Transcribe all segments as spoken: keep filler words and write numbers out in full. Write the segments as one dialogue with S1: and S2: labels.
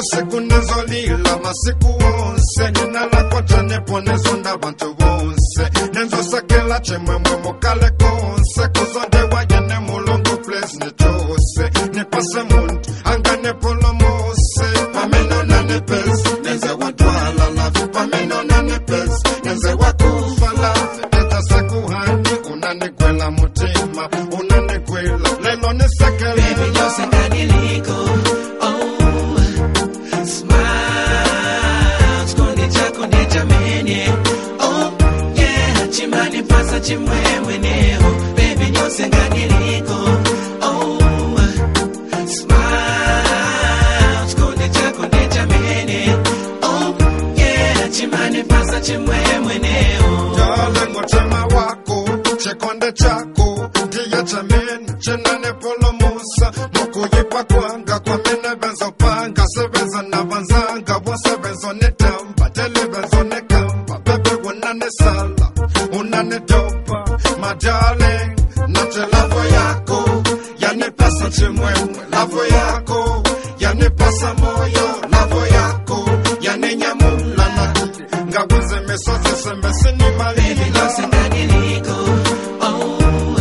S1: usiku nezolila masiku wonse nina lakwa tane pone zonda bantu wonse nenzo sakela chemwemwe mokale konse kuzonde wajene mulungu place ne chose ne pase muntu angane polo mose pameno na ne pes nenze watwala lafi pameno na ne pes nenze wakufa lafi eta sakuhani unane kwela mutima unane kwela lelo ne sakela
S2: baby yose ngadiliko pasa chimwewe neho baby nyose ngadiliko oh smile skonde chako necha mene oh yeah chimani pasa chimwewe neho
S1: dale motema wako chekonde chako ndiye chamene chenane polo musa mukuyipa kwanga kwa mene benzo panga sebenza na banzanga wose benzo netamba tele benzo nekamba bebe wanane sala unane dopa my darling nache lavo yako yane pasa chimwemwe lavo yako yane pasa moyo lavo yako yane nyamula nati ngabuze mesoze semese ni malila
S2: baby yose ngadiliko oh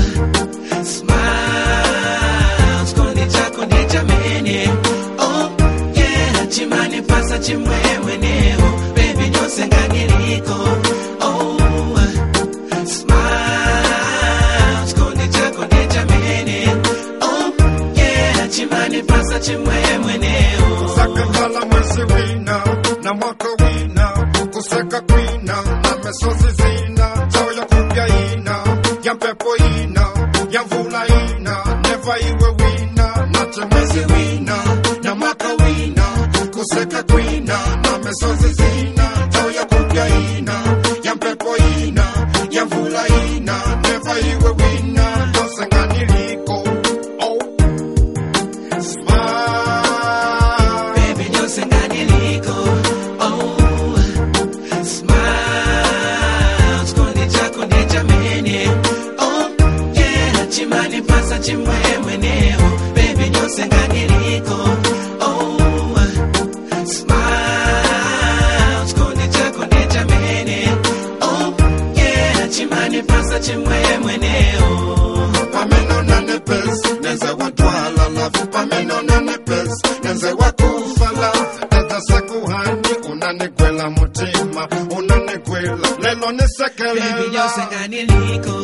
S2: smile skonde chako necha mene oh yeah chimani pasa chimwewe neho baby yose ngadiliko oh pasa chimwewe neho
S1: sakala mwezi wina na mwaka wina kuseka kwina na mesozi zina tao ya kupya ina ya mpepo ina ya mvula ina neva iwe wina nache mwezi wina na mwaka wina kuseka kwina na mesozi zina tao ya kupya ina ya mpepo ina ya mvula ina neva iwe wina dosenganiliko
S2: pasa chimwewe neho baby nyose ngadiliko oh smile skonde chako necha mene oh yeah chimani pasa chimwewe neho
S1: pameno na nepes nenze watwala lafi pameno na nepes nenze wakufa lafi eta sakuhani unane kwela mutima unane kwela lelo ne sekele
S2: baby nyose ngadiliko